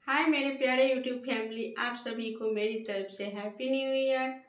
हाय मेरे प्यारे YouTube family, आप सभी को मेरी तरफ से हैप्पी न्यू ईयर।